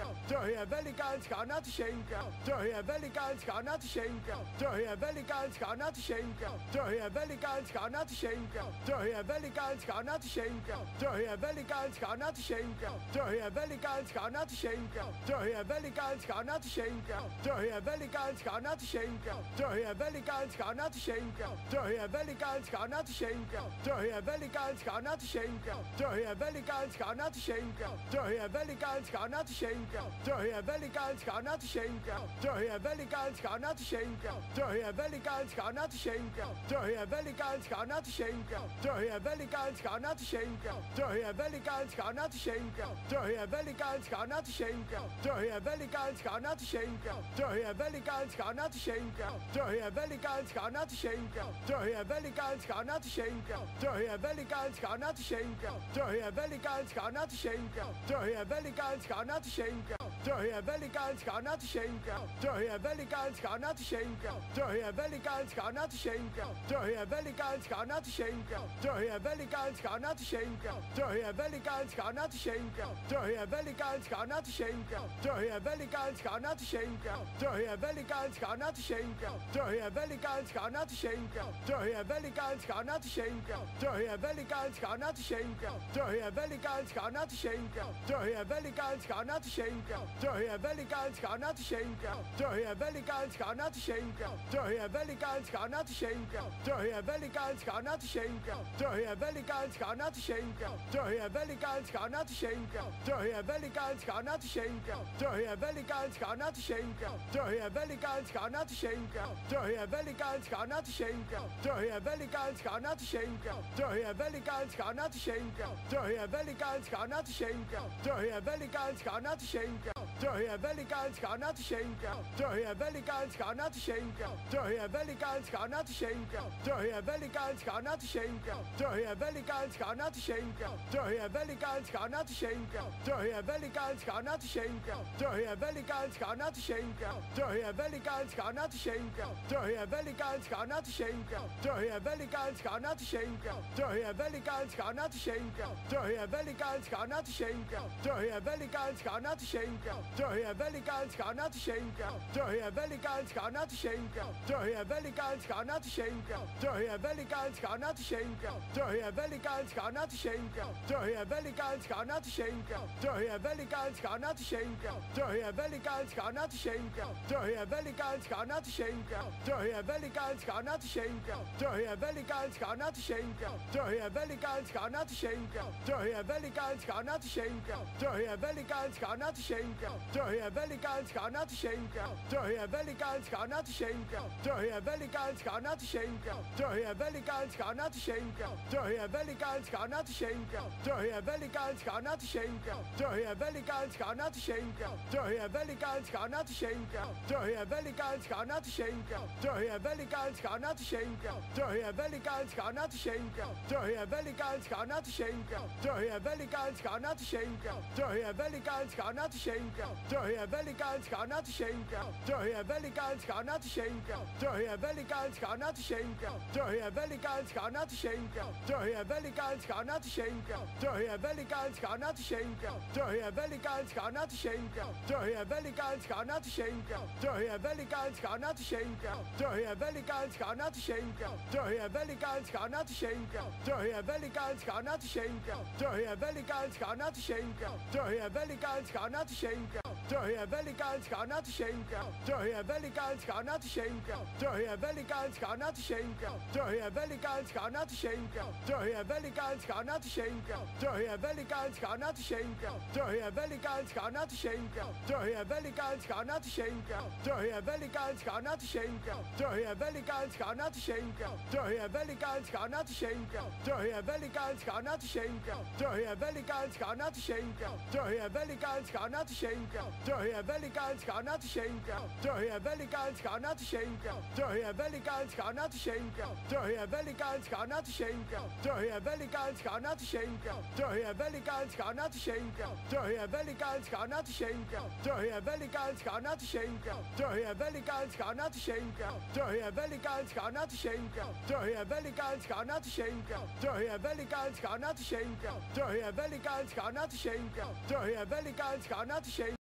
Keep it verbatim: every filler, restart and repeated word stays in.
schenken. Door je Amerikaans gaan naar te schenken. Door je Amerikaans gaan naar te schenken. Door je Amerikaans gaan naar te schenken. Door je Amerikaans gaan naar te schenken. Door je Amerikaans gaan naar te schenken. Door je Amerikaans gaan naar te schenken. Door je Amerikaans gaan naar te schenken. Door je Amerikaans gaan naar te schenken. Door je Amerikaans gaan naar te schenken. Door je Amerikaans gaan naar te schenken. Door je Amerikaans gaan naar te schenken. Door je Amerikaans gaan naar te schenken. Door je Amerikaans gaan naar te schenken. Door je Amerikaans gaan naar te schenken. Door je Amerikaans gaan naar te schenken. Door je Amerikaans gaan naar te schenken. Door je Amerikaans gaan naar te schenken. Door je Amerikaans gaan naar te schenken. Door je Amerikaans gaan naar te schenken. Door je Amerikaans gaan naar te schenken. Door je Amerikaans gaan naar te schenken. Door je Amerikaans gaan naar te schenken. Door je Amerikaans gaan naar te schenken. Door je Amerikaans gaan naar te schenken. Door je Amerikaans gaan naar te schenken. Door je Amerikaans gaan naar te schenken. Door je Amerikaans gaan naar te schenken. Door je Amerikaans gaan naar te schenken. Door je Amerikaans gaan naar te schenken. Door je Amerikaans gaan naar te schenken. Door je Amerikaans gaan naar te schenken. Door je Amerikaans gaan naar te schenken. Door je Amerikaans gaan naar te schenken. Door je Amerikaans gaan naar te schenken. Door je Amerikaans gaan naar te schenken. Door je Amerikaans gaan naar te schenken. Door je Amerikaans gaan naar te schenken. Door je Amerikaans gaan naar te schenken. Door je Amerikaans gaan naar te schenken. Door je Amerikaans gaan naar te schenken. Door je Amerikaans gaan naar te schenken. Door je Amerikaans gaan naar te schenken. Door je Amerikaans gaan naar te schenken. Door je Amerikaans gaan naar te schenken. Door je Amerikaans gaan naar te schenken. Door je Amerikaans gaan naar te schenken. Door je Amerikaans gaan naar te schenken. Door je Amerikaans gaan naar te schenken. Door je Amerikaans gaan naar te schenken. Door je Amerikaans gaan naar te schenken. Door je Amerikaans gaan naar te schenken. Door je Amerikaans gaan naar te schenken. Door je Amerikaans gaan naar te schenken. Door je Amerikaans gaan naar te schenken. Door je Amerikaans gaan naar te schenken. Door je Amerikaans gaan naar te schenken. Door je Amerikaans gaan naar te schenken. Door je Amerikaans gaan naar te schenken. Door je Amerikaans gaan naar te schenken. Door je Amerikaans gaan naar te schenken. Door je Amerikaans gaan naar te schenken. Door je Amerikaans gaan naar te schenken. Door je Amerikaans gaan naar te schenken. Door je Amerikaans gaan naar te schenken. Door je Amerikaans gaan naar te schenken. Door je Amerikaans gaan naar te schenken. Door je Amerikaans gaan naar te schenken. Door je Amerikaans gaan naar te schenken. Door je Amerikaans gaan naar te schenken. Door je Amerikaans gaan naar te schenken. Door je Amerikaans gaan naar te schenken. Door je Amerikaans gaan naar te schenken. Door je Amerikaans gaan naar te schenken. Door je Amerikaans gaan naar te schenken. Door je Amerikaans gaan naar te schenken. Door je Amerikaans gaan naar te schenken. Door je Amerikaans gaan naar te schenken. Door je Amerikaans gaan naar te schenken. Door je Amerikaans gaan naar te schenken. Door je Amerikaans gaan naar te schenken. Door je Amerikaans gaan naar te schenken. Door je Amerikaans gaan naar te schenken. Door je Amerikaans gaan naar te schenken. Door je Amerikaans gaan naar te schenken. Door je Amerikaans gaan naar te schenken. Door je Amerikaans gaan naar te schenken. Door je Amerikaans gaan naar te schenken. Door je Amerikaans gaan naar te schenken. Door je Amerikaans gaan naar te schenken. Door je Amerikaans gaan naar te schenken. Door je Amerikaans gaan naar te schenken. Door je Amerikaans gaan naar te schenken. Door je Amerikaans gaan naar te schenken. Door je Amerikaans gaan naar te schenken. Door je Amerikaans gaan naar te schenken. Door je Amerikaans gaan naar te schenken. Door je Amerikaans gaan naar te schenken. Door je Amerikaans gaan naar te schenken. Door je Amerikaans gaan naar te schenken. Door je Amerikaans gaan naar te schenken. Door je Amerikaans gaan naar te schenken. Door je Amerikaans gaan naar te schenken. Door je Amerikaans gaan naar te schenken. Door je Amerikaans gaan naar te schenken. Door je Amerikaans gaan naar te schenken. Door je Amerikaans gaan naar te schenken. Door je Amerikaans gaan naar te schenken. Door je Amerikaans gaan naar te schenken. Door je Amerikaans gaan naar te schenken. Door je Amerikaans gaan naar te schenken. Door je Amerikaans gaan naar te schenken. Door je Amerikaans gaan naar te schenken. Door je Amerikaans gaan naar te schenken. Door je Amerikaans gaan naar te schenken. Door je Amerikaans gaan naar te schenken. Door je Amerikaans gaan naar te schenken. Door je Amerikaans gaan naar te schenken. Door je Amerikaans gaan naar te schenken. Door je Amerikaans gaan naar te schenken. Door je Amerikaans gaan naar te schenken. Door je Amerikaans gaan naar te schenken. Door je Amerikaans gaan naar te schenken. Door je Amerikaans gaan naar te schenken. Door je Amerikaans gaan naar te schenken. Door je Amerikaans gaan naar te schenken. Door je Amerikaans gaan naar te schenken. Door je Amerikaans gaan naar te schenken. Door je Amerikaans gaan naar te schenken. Door je Amerikaans gaan naar te schenken. Door je Amerikaans gaan naar te schenken. Door je Amerikaans gaan naar te schenken. Door je Amerikaans gaan naar te schenken. Door je Amerikaans gaan naar te schenken. Door je Amerikaans gaan naar te schenken. Door je Amerikaans gaan naar te schenken. Door je Amerikaans gaan naar te schenken. Door je Amerikaans gaan naar te schenken. Door je Amerikaans gaan naar te schenken. Door je Amerikaans gaan naar te schenken. Door je Amerikaans gaan naar te schenken.